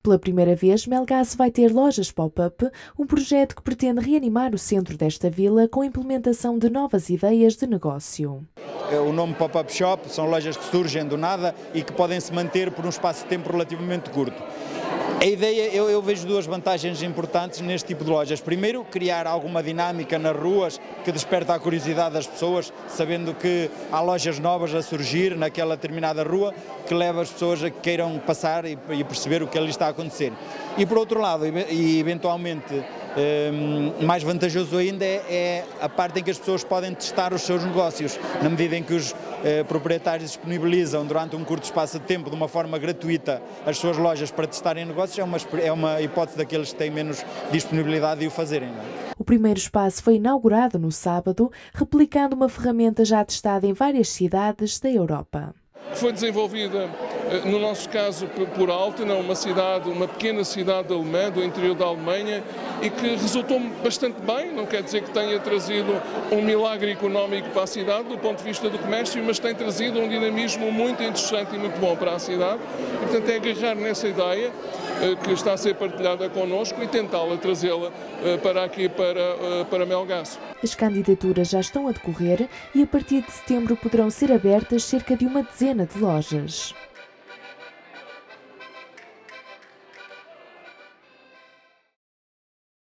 Pela primeira vez, Melgaço vai ter lojas pop-up, um projeto que pretende reanimar o centro desta vila com a implementação de novas ideias de negócio. O nome Pop-Up Shop são lojas que surgem do nada e que podem se manter por um espaço de tempo relativamente curto. A ideia, eu vejo duas vantagens importantes neste tipo de lojas. Primeiro, criar alguma dinâmica nas ruas que desperta a curiosidade das pessoas, sabendo que há lojas novas a surgir naquela determinada rua, que leva as pessoas a que queiram passar e perceber o que ali está a acontecer. E por outro lado, e eventualmente mais vantajoso ainda, é a parte em que as pessoas podem testar os seus negócios, na medida em que os proprietários disponibilizam durante um curto espaço de tempo, de uma forma gratuita, as suas lojas para testarem negócios. É uma hipótese daqueles que têm menos disponibilidade de o fazerem. Não é? O primeiro espaço foi inaugurado no sábado, replicando uma ferramenta já testada em várias cidades da Europa. Foi desenvolvida, no nosso caso, por Altena, uma pequena cidade alemã, do interior da Alemanha, e que resultou bastante bem. Não quer dizer que tenha trazido um milagre económico para a cidade, do ponto de vista do comércio, mas tem trazido um dinamismo muito interessante e muito bom para a cidade. E, portanto, é agarrar nessa ideia que está a ser partilhada connosco e tentá-la trazê-la para aqui, para Melgaço. As candidaturas já estão a decorrer e a partir de setembro poderão ser abertas cerca de uma dezena de lojas.